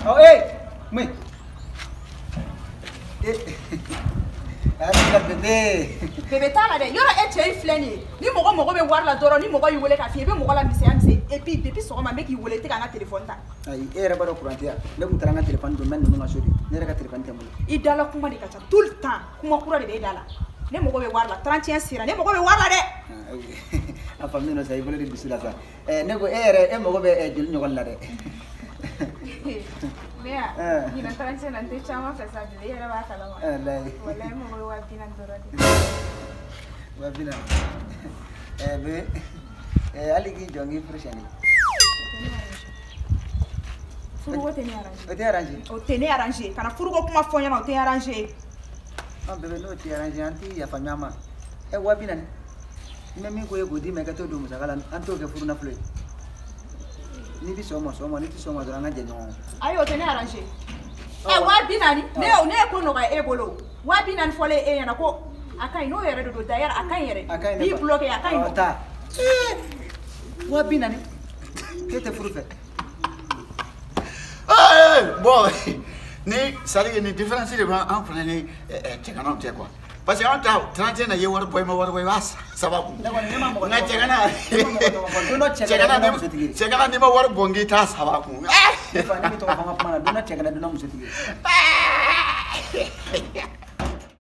Oh, hey! Mais. Bébé. Bébé, t'as là, il y aura un tien flâné. Ni mon be voir la doro, ni mon il voulait café, be mon la mise. Et puis, depuis ce moment, mec, il voulait te gagner téléphone. Aïe, et reba courantia. Ne vous tranga téléphone de même non assuré. Ne rega téléphone témoin. Il dala kuma de kacha tout le temps. Kuma kura de dala. Ne mon be voir la 31 sira, ne mon be voir la de. A famille no sai voler bisu la sa. Ne go e mo go be jul nyogol la de. Mea, ni na 31 na te chama fesa de era ba kala ma. Wallahi mo go wa dinan dorati. Wabina. Be aligi jongi prochaine. Furu te ni arrange. O te arrange. O te ni arrange. Kana furu ko kuma fonya na o te arrange. Ah bebe no te arrange anti ya fanyama. Wabina ni. Ime mi ko yego di me ka to do musakala anto ke furu na flo. Ni bi somo ni ti somo dora ngaje no. Ayo te ni arrange. Wabina ni. Ne ko no ga ebolo. Wabina ni fole yana ko akai no yere do dayar akai yere. Bi bloqué akai no. Ta. Wabina ni. Kete furu fe. Bon, ça dit une différence de en prenant Tchekana, tu quoi. Parce que on t'a 31 ans, il y a un boy, ça va. Tchekana, ni ma war bongi ta ça va. Fa ni to fa ma na dona Tchekana dona museti.